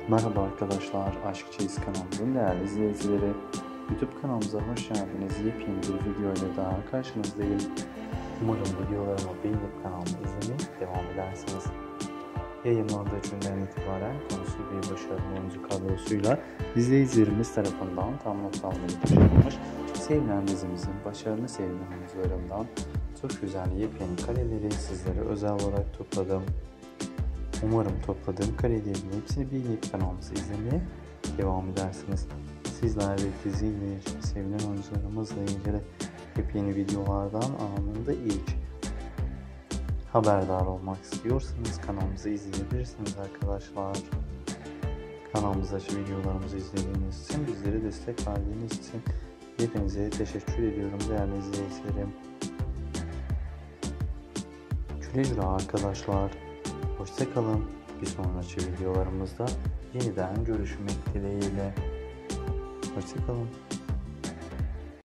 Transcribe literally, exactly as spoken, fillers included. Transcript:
Merhaba arkadaşlar, Aşk Çeyiz kanalımızın değerli izleyicileri. YouTube kanalımıza hoş geldiniz. Yepyeni bir video ile daha karşınızdayım. Umarım videolarımı beğenip kanalımı izlemeye devam edersiniz. Yayınlandığı günden itibaren konusu bir başarılı oyuncu kadrosuyla izleyicilerimiz tarafından tam not almayı başarılmış. Sevilen dizimizin başarılı sevilen oyuncularından çok güzel yepyeni kareleri sizlere özel olarak topladım. Umarım topladığım karelerin hepsini beğenip kanalımızı izlemeye devam edersiniz. Sizler de diziyle sevilen oyuncularımızla ilgili yepyeni videolardan anında ilk haberdar olmak istiyorsanız kanalımızı izleyebilirsiniz arkadaşlar. Kanalımızdaki videolarımızı izlediğiniz için, bizlere destek verdiğiniz için hepinize teşekkür ediyorum değerli izleyicilerim. Güle güle arkadaşlar. Hoşça kalın. Bir sonraki videolarımızda yeniden görüşmek dileğiyle. Hoşça kalın.